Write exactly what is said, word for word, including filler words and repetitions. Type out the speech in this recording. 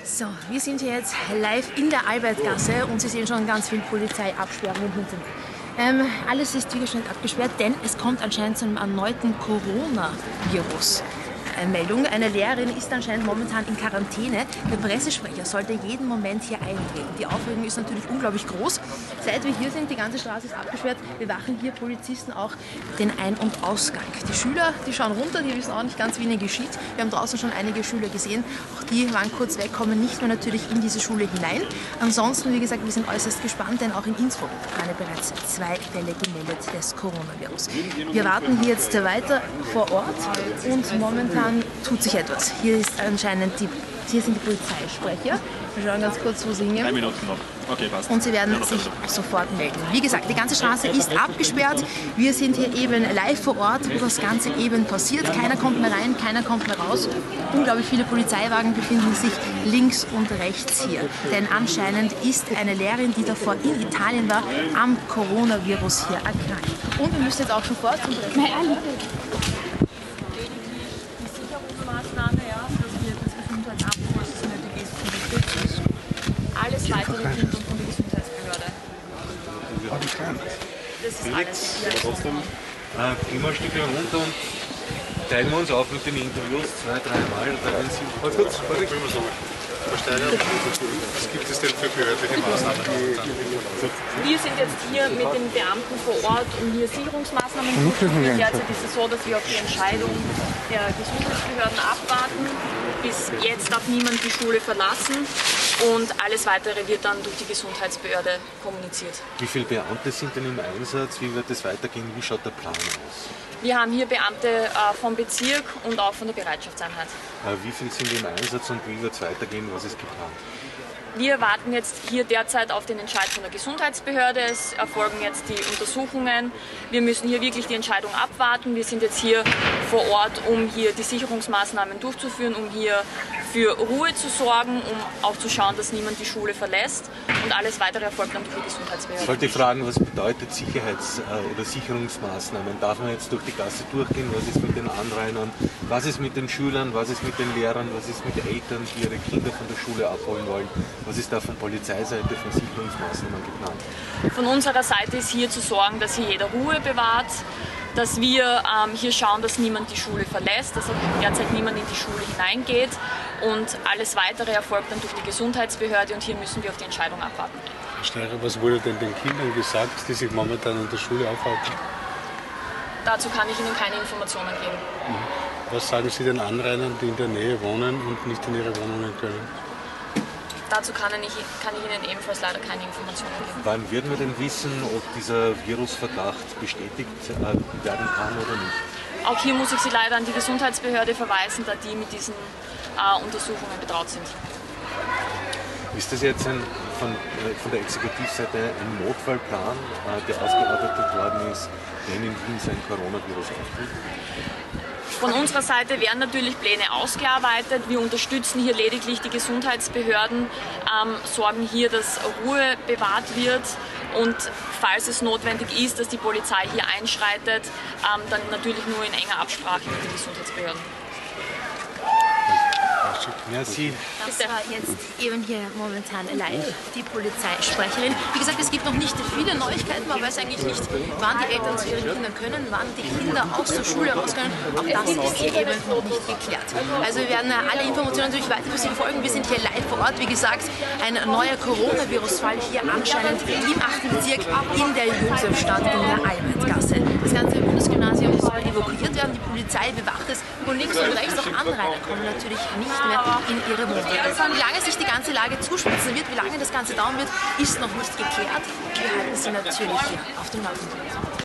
So, wir sind hier jetzt live in der Albertgasse und Sie sehen schon ganz viel Polizeiabsperrungen hinten. Ähm, alles ist wie geschneit abgesperrt, denn es kommt anscheinend zu einem erneuten Coronavirus. Meldung. Eine Lehrerin ist anscheinend momentan in Quarantäne. Der Pressesprecher sollte jeden Moment hier eintreten. Die Aufregung ist natürlich unglaublich groß. Seit wir hier sind, die ganze Straße ist abgesperrt, bewachen hier Polizisten auch den Ein- und Ausgang. Die Schüler, die schauen runter, die wissen auch nicht ganz, wie ihnen geschieht. Wir haben draußen schon einige Schüler gesehen. Auch die waren kurz weg, kommen nicht mehr natürlich in diese Schule hinein. Ansonsten, wie gesagt, wir sind äußerst gespannt, denn auch in Innsbruck waren bereits zwei Fälle gemeldet des Coronavirus. Wir warten hier jetzt weiter vor Ort und momentan tut sich etwas. Hier ist anscheinend die, hier sind die Polizeisprecher. Wir schauen ganz kurz, wo sie hingehen. Drei Minuten noch. Okay, passt. Und sie werden sich sofort melden. Wie gesagt, die ganze Straße ist abgesperrt. Wir sind hier eben live vor Ort, wo das Ganze eben passiert. Keiner kommt mehr rein, keiner kommt mehr raus. Unglaublich viele Polizeiwagen befinden sich links und rechts hier. Denn anscheinend ist eine Lehrerin, die davor in Italien war, am Coronavirus hier erkrankt. Und wir müssen jetzt auch schon fort zum Pressesprecher. Maßnahme, ja, dass wir das Gesundheitsamt, was es nötig ist, unterstützen. Alles weitere kommt von der Gesundheitsbehörde. Das ist alles. Aber trotzdem äh, gehen wir ein Stückchen runter und teilen wir uns auf mit den Interviews zwei, dreimal. Mal kurz, warte, ich will mal sagen. Was gibt es denn für behördliche Maßnahmen? Wir sind jetzt hier mit den Beamten vor Ort, um hier Sicherungsmaßnahmen durchzuführen. Derzeit ist es so, dass wir auf die Entscheidung der Gesundheitsbehörden abwarten. Bis jetzt darf niemand die Schule verlassen und alles Weitere wird dann durch die Gesundheitsbehörde kommuniziert. Wie viele Beamte sind denn im Einsatz? Wie wird es weitergehen? Wie schaut der Plan aus? Wir haben hier Beamte äh, vom Bezirk und auch von der Bereitschaftseinheit. Äh, wie viele sind im Einsatz und wie wird es weitergehen? Was ist geplant? Wir warten jetzt hier derzeit auf den Entscheid von der Gesundheitsbehörde. Es erfolgen jetzt die Untersuchungen. Wir müssen hier wirklich die Entscheidung abwarten. Wir sind jetzt hier vor Ort, um hier die Sicherungsmaßnahmen durchzuführen, um hier für Ruhe zu sorgen, um auch zu schauen, dass niemand die Schule verlässt. Und alles Weitere erfolgt dann durch die Gesundheitsbehörde. Ich wollte fragen, was bedeutet Sicherheits- oder Sicherungsmaßnahmen? Darf man jetzt durch die Gasse durchgehen? Was ist mit den Anrainern? Was ist mit den Schülern? Was ist mit den Lehrern? Was ist mit Eltern, die ihre Kinder von der Schule abholen wollen? Was ist da von Polizeiseite, von Sicherungsmaßnahmen geplant? Von unserer Seite ist hier zu sorgen, dass hier jeder Ruhe bewahrt, dass wir ähm, hier schauen, dass niemand die Schule verlässt, dass derzeit niemand in die Schule hineingeht und alles Weitere erfolgt dann durch die Gesundheitsbehörde und hier müssen wir auf die Entscheidung abwarten. Herr Steirer, was wurde denn den Kindern gesagt, die sich momentan in der Schule aufhalten? Dazu kann ich Ihnen keine Informationen geben. Was sagen Sie den Anrainern, die in der Nähe wohnen und nicht in ihre Wohnungen können? Dazu kann ich, kann ich Ihnen ebenfalls leider keine Informationen geben. Wann werden wir denn wissen, ob dieser Virusverdacht bestätigt äh, werden kann oder nicht? Auch hier muss ich Sie leider an die Gesundheitsbehörde verweisen, da die mit diesen äh, Untersuchungen betraut sind. Ist das jetzt ein, von, äh, von der Exekutivseite ein Notfallplan, äh, der ausgearbeitet worden ist, wenn in Wien so ein Coronavirus auftritt? Von unserer Seite werden natürlich Pläne ausgearbeitet. Wir unterstützen hier lediglich die Gesundheitsbehörden, ähm, sorgen hier, dass Ruhe bewahrt wird und falls es notwendig ist, dass die Polizei hier einschreitet, ähm, dann natürlich nur in enger Absprache mit den Gesundheitsbehörden. Merci. Das war jetzt eben hier momentan live die Polizeisprecherin. Wie gesagt, es gibt noch nicht viele Neuigkeiten, man weiß eigentlich nicht, wann die Eltern zu ihren Kindern können, wann die Kinder aus der Schule raus können. Auch das ist hier eben noch nicht geklärt. Also wir werden alle Informationen natürlich weiter für Sie folgen. Wir sind hier live vor Ort. Wie gesagt, ein neuer Coronavirus-Fall hier anscheinend im achten Bezirk in der Josefstadt in der Albertgasse. Das ganze Bundesgymnasium soll evakuiert werden. Die Polizei bewacht es. Von links und rechts auch Anrainer kommen natürlich nicht mehr in ihre Wohnung. Wie lange sich die ganze Lage zuspitzen wird, wie lange das Ganze dauern wird, ist noch nicht geklärt. Wir halten Sie natürlich hier auf dem Laufenden.